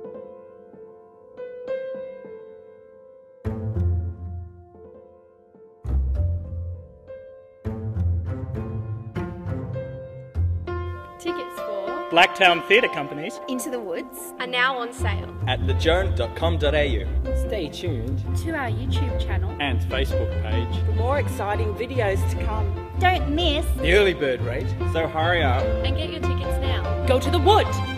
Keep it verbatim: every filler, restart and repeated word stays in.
Tickets for Blacktown Theatre Company's Into the Woods are now on sale at the joan dot com dot a u. Stay tuned to our YouTube channel and Facebook page for more exciting videos to come. Don't miss The early bird rate, so hurry up and get your tickets now. Go to the Wood!